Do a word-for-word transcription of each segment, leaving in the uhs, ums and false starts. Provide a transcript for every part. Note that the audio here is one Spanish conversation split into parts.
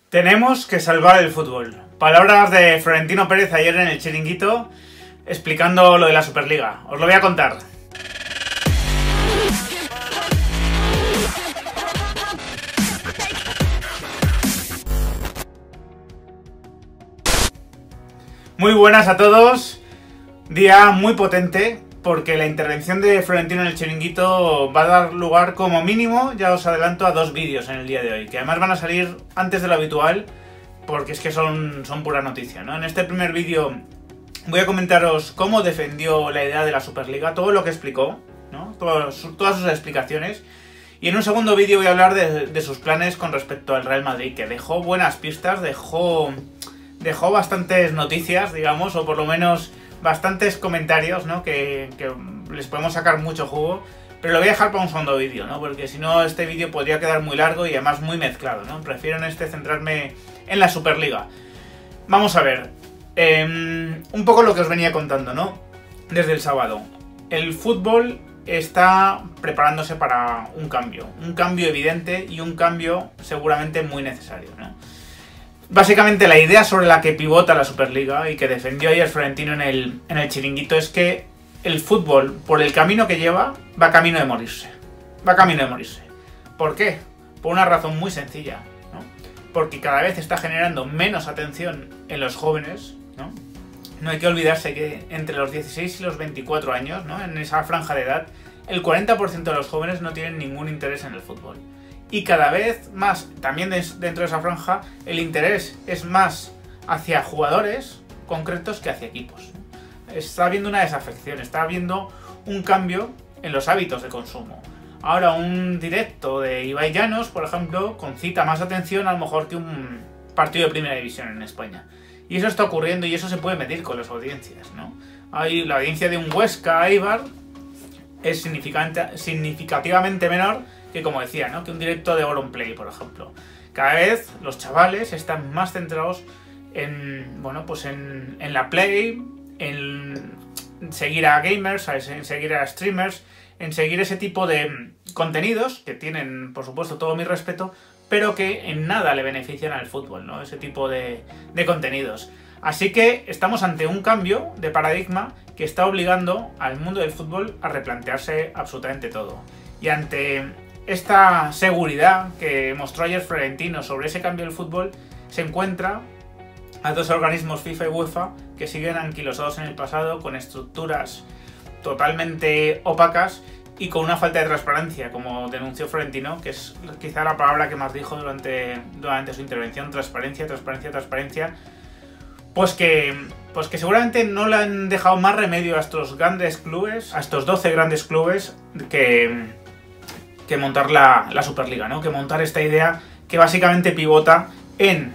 Tenemos que salvar el fútbol. Palabras de Florentino Pérez ayer en el Chiringuito explicando lo de la Superliga. Os lo voy a contar. Muy buenas a todos. Día muy potente porque la intervención de Florentino en el Chiringuito va a dar lugar como mínimo, ya os adelanto, a dos vídeos en el día de hoy, que además van a salir antes de lo habitual porque es que son, son pura noticia, ¿no? En este primer vídeo voy a comentaros cómo defendió la idea de la Superliga, todo lo que explicó, ¿no? Todos, todas sus explicaciones. Y en un segundo vídeo voy a hablar de, de sus planes con respecto al Real Madrid, que dejó buenas pistas, dejó, dejó bastantes noticias, digamos, o por lo menos bastantes comentarios, ¿no? Que, que les podemos sacar mucho jugo, pero lo voy a dejar para un segundo vídeo, ¿no? Porque si no este vídeo podría quedar muy largo y además muy mezclado, ¿no? Prefiero en este centrarme en la Superliga. Vamos a ver, eh, un poco lo que os venía contando, ¿no? Desde el sábado. El fútbol está preparándose para un cambio, un cambio evidente y un cambio seguramente muy necesario, ¿no? Básicamente la idea sobre la que pivota la Superliga y que defendió ayer Florentino en el, en el Chiringuito es que el fútbol, por el camino que lleva, va camino de morirse. Va camino de morirse. ¿Por qué? Por una razón muy sencilla, ¿no? Porque cada vez está generando menos atención en los jóvenes, ¿no? No hay que olvidarse que entre los dieciséis y los veinticuatro años, ¿no? En esa franja de edad, el cuarenta por ciento de los jóvenes no tienen ningún interés en el fútbol. Y cada vez más, también dentro de esa franja, el interés es más hacia jugadores concretos que hacia equipos. Está habiendo una desafección, está habiendo un cambio en los hábitos de consumo. Ahora un directo de Ibai Llanos, por ejemplo, concita más atención a lo mejor que un partido de primera división en España. Y eso está ocurriendo y eso se puede medir con las audiencias, ¿no? Hay la audiencia de un Huesca Eibar es significativamente menor que, como decía, ¿no? Que un directo de Auronplay, por ejemplo. Cada vez los chavales están más centrados en, bueno, pues en, en la play, en seguir a gamers, en seguir a streamers, en seguir ese tipo de contenidos que tienen, por supuesto, todo mi respeto, pero que en nada le benefician al fútbol, ¿no? Ese tipo de, de contenidos. Así que estamos ante un cambio de paradigma que está obligando al mundo del fútbol a replantearse absolutamente todo. Y ante esta seguridad que mostró ayer Florentino sobre ese cambio del fútbol, se encuentra a dos organismos FIFA y UEFA que siguen anquilosados en el pasado, con estructuras totalmente opacas y con una falta de transparencia, como denunció Florentino, que es quizá la palabra que más dijo durante, durante su intervención: transparencia, transparencia, transparencia. Pues que, pues que seguramente no le han dejado más remedio a estos grandes clubes, a estos doce grandes clubes, que, que montar la, la Superliga, ¿no? Que montar esta idea que básicamente pivota en,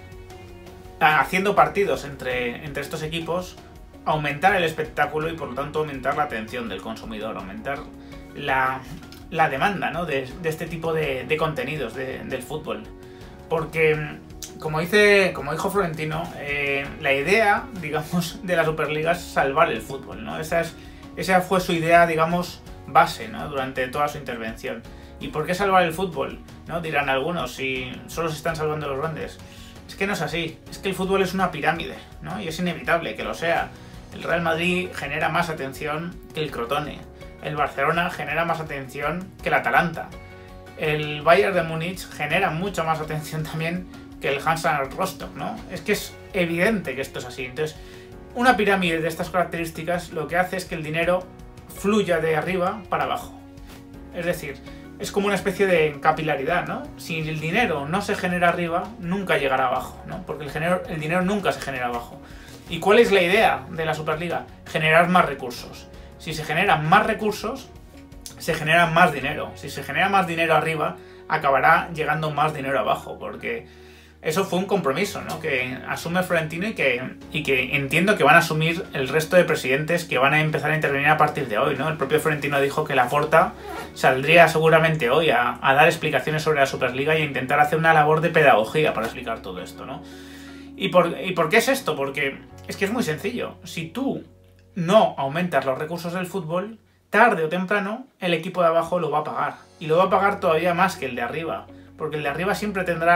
haciendo partidos entre, entre estos equipos, aumentar el espectáculo y por lo tanto aumentar la atención del consumidor, aumentar la, la demanda, ¿no? de, de este tipo de, de contenidos de, del fútbol. Porque, como dice, como dijo Florentino, eh, la idea, digamos, de la Superliga es salvar el fútbol, ¿no? Esa, es, esa fue su idea, digamos, base, ¿no? Durante toda su intervención. ¿Y por qué salvar el fútbol? ¿No? Dirán algunos, si solo se están salvando los grandes. Es que no es así, es que el fútbol es una pirámide, ¿no? Y es inevitable que lo sea. El Real Madrid genera más atención que el Crotone. El Barcelona genera más atención que el Atalanta. El Bayern de Múnich genera mucha más atención también que el Hansa Rostock, ¿no? Es que es evidente que esto es así. Entonces, una pirámide de estas características lo que hace es que el dinero fluya de arriba para abajo. Es decir, es como una especie de capilaridad, ¿no? Si el dinero no se genera arriba, nunca llegará abajo, ¿no? Porque el, genero, el dinero nunca se genera abajo. ¿Y cuál es la idea de la Superliga? Generar más recursos. Si se generan más recursos, se genera más dinero. Si se genera más dinero arriba, acabará llegando más dinero abajo, porque eso fue un compromiso, ¿no? Que asume Florentino y que, y que entiendo que van a asumir el resto de presidentes que van a empezar a intervenir a partir de hoy, ¿no? El propio Florentino dijo que Laporta saldría seguramente hoy a, a dar explicaciones sobre la Superliga y a intentar hacer una labor de pedagogía para explicar todo esto, ¿no? ¿Y por, ¿Y por qué es esto? Porque es que es muy sencillo. Si tú no aumentas los recursos del fútbol, tarde o temprano el equipo de abajo lo va a pagar. Y lo va a pagar todavía más que el de arriba. Porque el de arriba siempre tendrá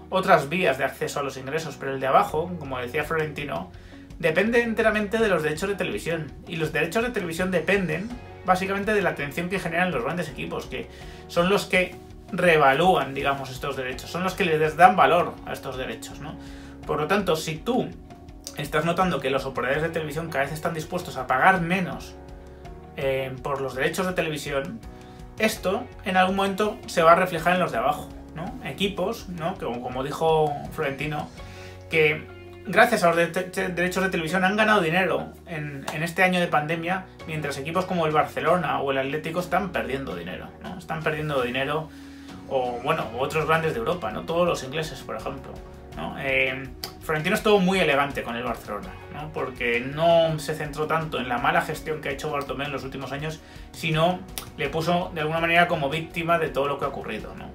otras vías de acceso a los ingresos, pero el de abajo, como decía Florentino, depende enteramente de los derechos de televisión. Y los derechos de televisión dependen básicamente de la atención que generan los grandes equipos, que son los que reevalúan, digamos, estos derechos, son los que les dan valor a estos derechos, ¿no? Por lo tanto, si tú estás notando que los operadores de televisión cada vez están dispuestos a pagar menos eh, por los derechos de televisión, esto en algún momento se va a reflejar en los de abajo, ¿no? Equipos, ¿no? Que, como dijo Florentino, que gracias a los de de derechos de televisión han ganado dinero en, en este año de pandemia, mientras equipos como el Barcelona o el Atlético están perdiendo dinero, ¿no? Están perdiendo dinero, o bueno, otros grandes de Europa, ¿no? Todos los ingleses, por ejemplo, ¿no? Eh, Florentino estuvo muy elegante con el Barcelona, ¿no? Porque no se centró tanto en la mala gestión que ha hecho Bartomeu en los últimos años, sino le puso de alguna manera como víctima de todo lo que ha ocurrido, ¿no?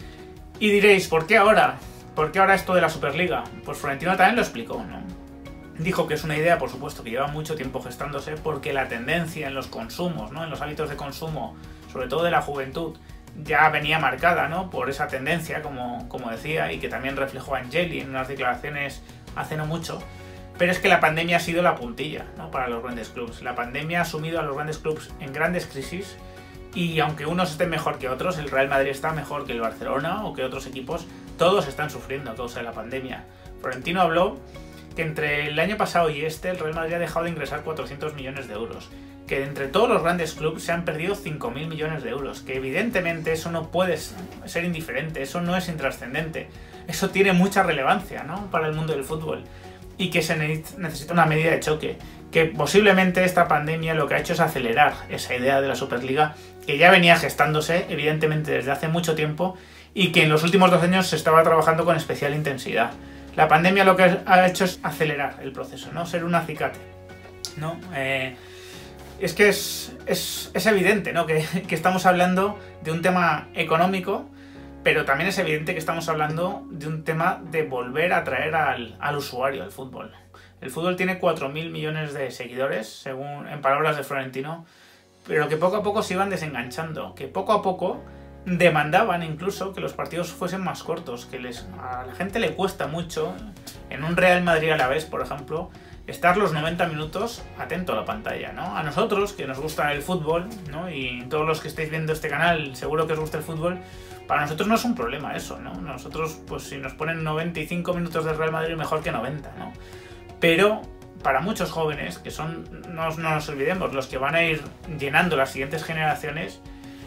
Y diréis, ¿por qué ahora? ¿Por qué ahora esto de la Superliga? Pues Florentino también lo explicó, ¿no? Dijo que es una idea, por supuesto, que lleva mucho tiempo gestándose, porque la tendencia en los consumos, ¿no? En los hábitos de consumo, sobre todo de la juventud, ya venía marcada, ¿no? Por esa tendencia, como, como decía, y que también reflejó Angeli en unas declaraciones hace no mucho. Pero es que la pandemia ha sido la puntilla, ¿no? Para los grandes clubes. La pandemia ha sumido a los grandes clubes en grandes crisis, y aunque unos estén mejor que otros, el Real Madrid está mejor que el Barcelona o que otros equipos, todos están sufriendo a causa de la pandemia. Florentino habló que entre el año pasado y este, el Real Madrid ha dejado de ingresar cuatrocientos millones de euros. Que entre todos los grandes clubes se han perdido cinco mil millones de euros, que evidentemente eso no puede ser indiferente, eso no es intrascendente, eso tiene mucha relevancia, ¿no? Para el mundo del fútbol, y que se necesita una medida de choque, que posiblemente esta pandemia lo que ha hecho es acelerar esa idea de la Superliga, que ya venía gestándose evidentemente desde hace mucho tiempo y que en los últimos dos años se estaba trabajando con especial intensidad. La pandemia lo que ha hecho es acelerar el proceso, ¿no? Ser un acicate, ¿no? Eh, Es que es, es, es evidente, ¿no? Que, que estamos hablando de un tema económico, pero también es evidente que estamos hablando de un tema de volver a atraer al, al usuario al fútbol. El fútbol tiene cuatro mil millones de seguidores, según en palabras de Florentino, pero que poco a poco se iban desenganchando, que poco a poco demandaban incluso que los partidos fuesen más cortos, que les, a la gente le cuesta mucho, en un Real Madrid a la vez, por ejemplo, estar los noventa minutos atento a la pantalla, ¿no? A nosotros, que nos gusta el fútbol, ¿no? Y todos los que estáis viendo este canal, seguro que os gusta el fútbol, para nosotros no es un problema eso, ¿no? Nosotros, pues si nos ponen noventa y cinco minutos de Real Madrid, mejor que noventa, ¿no? Pero para muchos jóvenes, que son, no, no nos olvidemos, los que van a ir llenando las siguientes generaciones,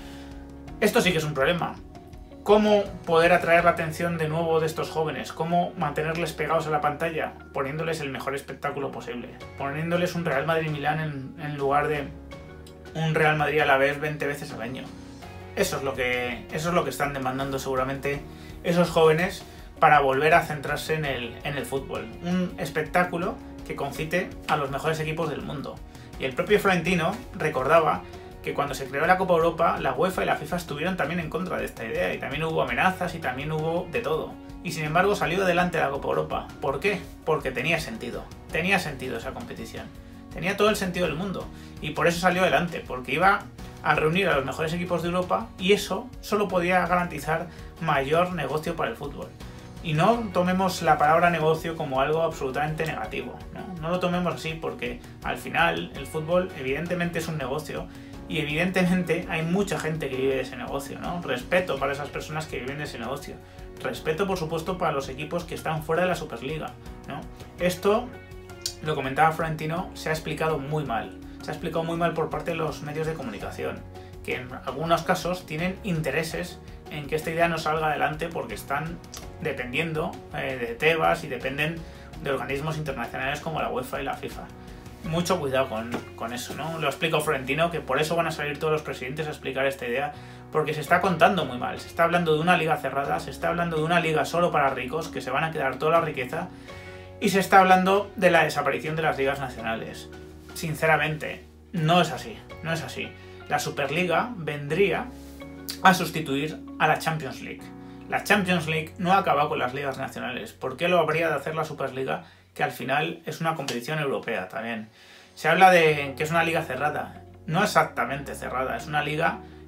esto sí que es un problema. ¿Cómo poder atraer la atención de nuevo de estos jóvenes? ¿Cómo mantenerles pegados a la pantalla? Poniéndoles el mejor espectáculo posible. Poniéndoles un Real Madrid-Milán en, en lugar de un Real Madrid a la vez veinte veces al año. Eso es lo que, eso es lo que están demandando seguramente esos jóvenes para volver a centrarse en el, en el fútbol. Un espectáculo que concite a los mejores equipos del mundo. Y el propio Florentino recordaba que cuando se creó la Copa Europa, la UEFA y la FIFA estuvieron también en contra de esta idea, y también hubo amenazas y también hubo de todo. Y sin embargo salió adelante la Copa Europa. ¿Por qué? Porque tenía sentido. Tenía sentido esa competición. Tenía todo el sentido del mundo. Y por eso salió adelante, porque iba a reunir a los mejores equipos de Europa, y eso solo podía garantizar mayor negocio para el fútbol. Y no tomemos la palabra negocio como algo absolutamente negativo, ¿no? No lo tomemos así, porque al final el fútbol evidentemente es un negocio. Y evidentemente hay mucha gente que vive de ese negocio, ¿no? Respeto para esas personas que viven de ese negocio. Respeto, por supuesto, para los equipos que están fuera de la Superliga, ¿no? Esto, lo comentaba Florentino, se ha explicado muy mal. Se ha explicado muy mal por parte de los medios de comunicación, que en algunos casos tienen intereses en que esta idea no salga adelante porque están dependiendo eh, de Tebas y dependen de organismos internacionales como la UEFA y la FIFA. Mucho cuidado con, con eso, ¿no? Lo explica Florentino, que por eso van a salir todos los presidentes a explicar esta idea, porque se está contando muy mal. Se está hablando de una liga cerrada, se está hablando de una liga solo para ricos, que se van a quedar toda la riqueza, y se está hablando de la desaparición de las ligas nacionales. Sinceramente, no es así, no es así. La Superliga vendría a sustituir a la Champions League. La Champions League no ha acabado con las ligas nacionales. ¿Por qué lo habría de hacer la Superliga, que al final es una competición europea también? Se habla de que es una liga cerrada. No exactamente cerrada, es una liga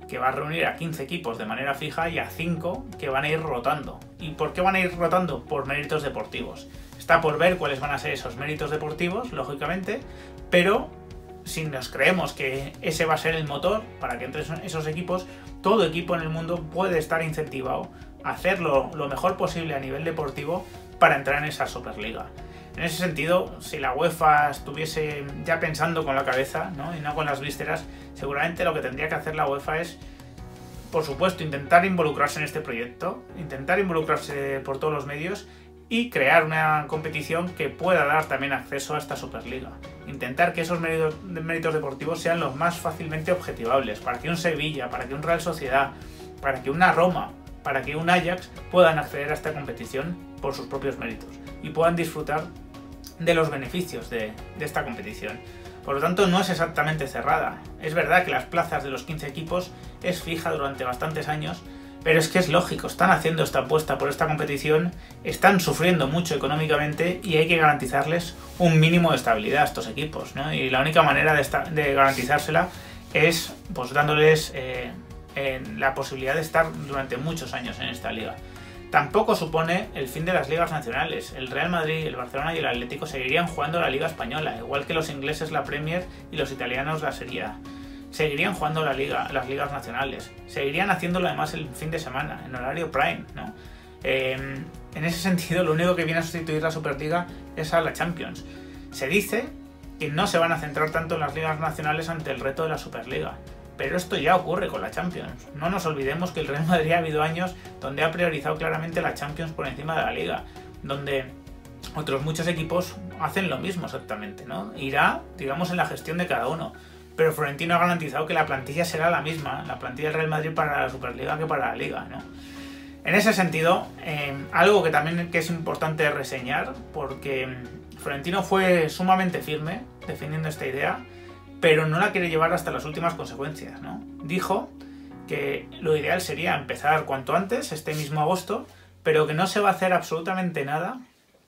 que va a reunir a quince equipos de manera fija y a cinco que van a ir rotando. ¿Y por qué van a ir rotando? Por méritos deportivos. Está por ver cuáles van a ser esos méritos deportivos, lógicamente, pero si nos creemos que ese va a ser el motor para que entren esos equipos, todo equipo en el mundo puede estar incentivado a hacerlo lo mejor posible a nivel deportivo para entrar en esa Superliga. En ese sentido, si la UEFA estuviese ya pensando con la cabeza, ¿no?, y no con las vísceras, seguramente lo que tendría que hacer la UEFA es, por supuesto, intentar involucrarse en este proyecto, intentar involucrarse por todos los medios y crear una competición que pueda dar también acceso a esta Superliga. Intentar que esos méritos, méritos deportivos sean los más fácilmente objetivables, para que un Sevilla, para que un Real Sociedad, para que una Roma, para que un Ajax puedan acceder a esta competición por sus propios méritos y puedan disfrutar de los beneficios de, de esta competición. Por lo tanto, no es exactamente cerrada. Es verdad que las plazas de los quince equipos es fija durante bastantes años, pero es que es lógico, están haciendo esta apuesta por esta competición, están sufriendo mucho económicamente y hay que garantizarles un mínimo de estabilidad a estos equipos, ¿no? Y la única manera de, esta, de garantizársela es pues dándoles eh, eh, la posibilidad de estar durante muchos años en esta liga. Tampoco supone el fin de las ligas nacionales. El Real Madrid, el Barcelona y el Atlético seguirían jugando la Liga Española, igual que los ingleses la Premier y los italianos la Serie A. Seguirían jugando la liga, las ligas nacionales. Seguirían haciéndolo además el fin de semana, en horario prime, ¿no? Eh, en ese sentido, lo único que viene a sustituir la Superliga es a la Champions. Se dice que no se van a centrar tanto en las ligas nacionales ante el reto de la Superliga. Pero esto ya ocurre con la Champions. No nos olvidemos que el Real Madrid ha habido años donde ha priorizado claramente la Champions por encima de la Liga, donde otros muchos equipos hacen lo mismo exactamente, ¿no? Irá, digamos, en la gestión de cada uno. Pero Florentino ha garantizado que la plantilla será la misma, la plantilla del Real Madrid para la Superliga que para la Liga, ¿no? En ese sentido, eh, algo que también que es importante reseñar, porque Florentino fue sumamente firme defendiendo esta idea, pero no la quiere llevar hasta las últimas consecuencias, ¿no? Dijo que lo ideal sería empezar cuanto antes, este mismo agosto, pero que no se va a hacer absolutamente nada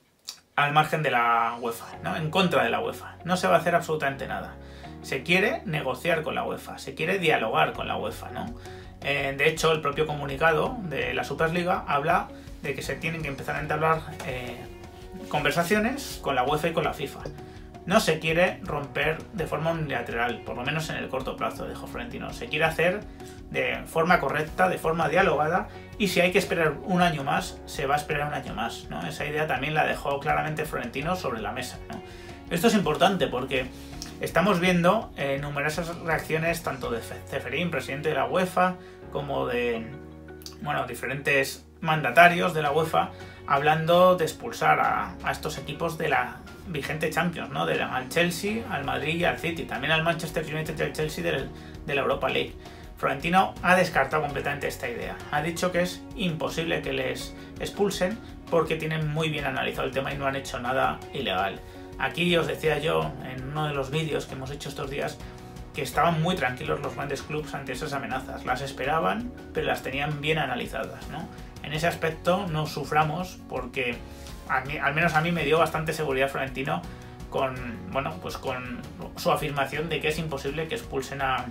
al margen de la UEFA, ¿no? En contra de la UEFA. No se va a hacer absolutamente nada. Se quiere negociar con la UEFA, se quiere dialogar con la UEFA, ¿no? Eh, de hecho, el propio comunicado de la Superliga habla de que se tienen que empezar a entablar eh, conversaciones con la UEFA y con la FIFA. No se quiere romper de forma unilateral, por lo menos en el corto plazo, dijo Florentino. Se quiere hacer de forma correcta, de forma dialogada, y si hay que esperar un año más, se va a esperar un año más, ¿no? Esa idea también la dejó claramente Florentino sobre la mesa, ¿no? Esto es importante porque estamos viendo eh, numerosas reacciones tanto de Ceferín, presidente de la UEFA, como de, bueno, diferentes mandatarios de la UEFA, hablando de expulsar a, a estos equipos de la vigente Champions, ¿no? De la, al Chelsea, al Madrid y al City, también al Manchester United y al Chelsea del, de la Europa League. Florentino ha descartado completamente esta idea. Ha dicho que es imposible que les expulsen porque tienen muy bien analizado el tema y no han hecho nada ilegal. Aquí os decía yo en uno de los vídeos que hemos hecho estos días que estaban muy tranquilos los grandes clubes ante esas amenazas. Las esperaban, pero las tenían bien analizadas, ¿no? En ese aspecto no suframos porque a mí, al menos a mí me dio bastante seguridad Florentino con, bueno, pues con su afirmación de que es imposible que expulsen a,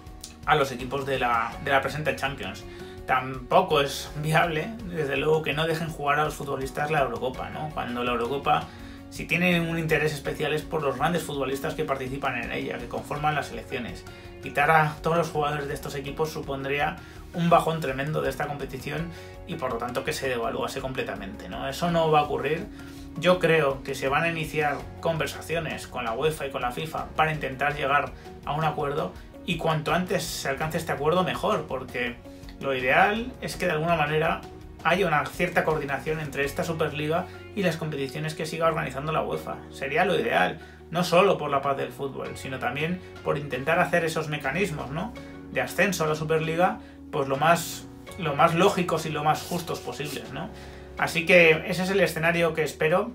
a los equipos de la, de la presente Champions. Tampoco es viable, desde luego, que no dejen jugar a los futbolistas la Eurocopa, ¿no? Cuando la Eurocopa, si tiene un interés especial, es por los grandes futbolistas que participan en ella, que conforman las selecciones. Quitar a todos los jugadores de estos equipos supondría un bajón tremendo de esta competición y por lo tanto que se devaluase completamente, ¿no? Eso no va a ocurrir. Yo creo que se van a iniciar conversaciones con la UEFA y con la FIFA para intentar llegar a un acuerdo, y cuanto antes se alcance este acuerdo mejor, porque lo ideal es que de alguna manera haya una cierta coordinación entre esta Superliga y las competiciones que siga organizando la UEFA. Sería lo ideal, no solo por la paz del fútbol, sino también por intentar hacer esos mecanismos, ¿no?, de ascenso a la Superliga, pues lo más, lo más lógicos y lo más justos posibles, ¿no? Así que ese es el escenario que espero.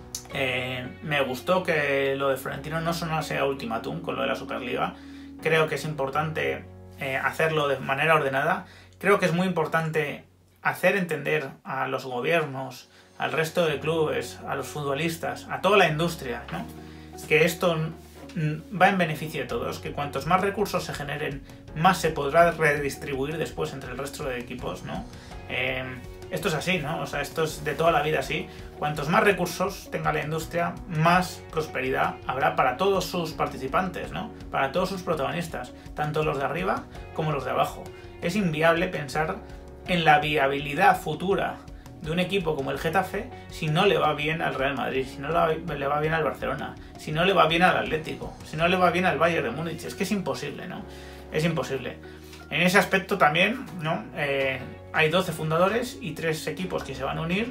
Eh, me gustó que lo de Florentino no sonase a ultimátum con lo de la Superliga. Creo que es importante eh, hacerlo de manera ordenada. Creo que es muy importante hacer entender a los gobiernos, al resto de clubes, a los futbolistas, a toda la industria, ¿no?, que esto va en beneficio de todos, que cuantos más recursos se generen, más se podrá redistribuir después entre el resto de equipos, ¿no? Eh, esto es así, ¿no? O sea, esto es de toda la vida así. Cuantos más recursos tenga la industria, más prosperidad habrá para todos sus participantes, ¿no? Para todos sus protagonistas, tanto los de arriba como los de abajo. Es inviable pensar en la viabilidad futura de un equipo como el Getafe si no le va bien al Real Madrid, si no le va bien al Barcelona, si no le va bien al Atlético, si no le va bien al Bayern de Múnich. Es que es imposible, ¿no? Es imposible. En ese aspecto también, ¿no? Eh, hay doce fundadores y tres equipos que se van a unir,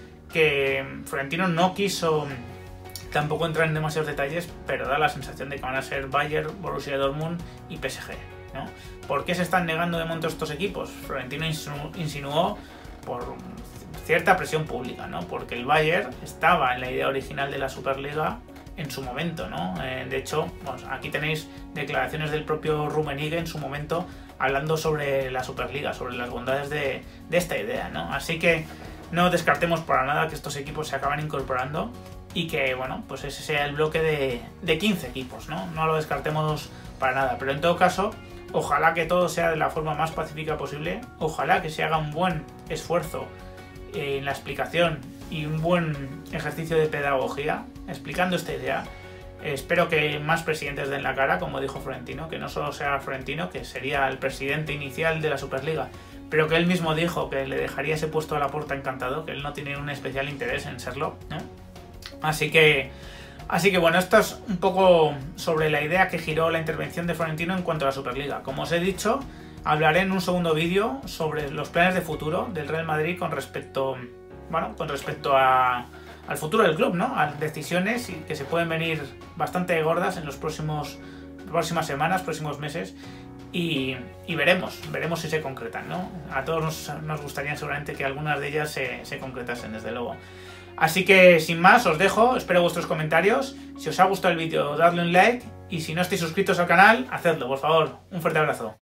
que Florentino no quiso tampoco entrar en demasiados detalles, pero da la sensación de que van a ser Bayern, Borussia Dortmund y P S G, ¿no? ¿Por qué se están negando de momento estos equipos? Florentino insinuó por cierta presión pública, ¿no? Porque el Bayern estaba en la idea original de la Superliga en su momento, ¿no? Eh, de hecho, bueno, aquí tenéis declaraciones del propio Rummenigge en su momento hablando sobre la Superliga, sobre las bondades de, de esta idea, ¿no? Así que no descartemos para nada que estos equipos se acaban incorporando y que, bueno, pues ese sea el bloque de, de quince equipos, ¿no? No lo descartemos para nada, pero en todo caso, ojalá que todo sea de la forma más pacífica posible, ojalá que se haga un buen esfuerzo en la explicación y un buen ejercicio de pedagogía explicando esta idea. Espero que más presidentes den la cara, como dijo Florentino, que no solo sea Florentino, que sería el presidente inicial de la Superliga, pero que él mismo dijo que le dejaría ese puesto a Laporta encantado, que él no tiene un especial interés en serlo, ¿no? Así que, así que bueno, esto es un poco sobre la idea que giró la intervención de Florentino en cuanto a la Superliga. Como os he dicho, hablaré en un segundo vídeo sobre los planes de futuro del Real Madrid con respecto, bueno, con respecto a, al futuro del club, ¿no? A decisiones que se pueden venir bastante gordas en los próximos próximas semanas, próximos meses, y, y veremos, veremos si se concretan, ¿no? A todos nos, nos gustaría seguramente que algunas de ellas se, se concretasen, desde luego. Así que sin más, os dejo, espero vuestros comentarios. Si os ha gustado el vídeo, dadle un like, y si no estáis suscritos al canal, hacedlo, por favor. Un fuerte abrazo.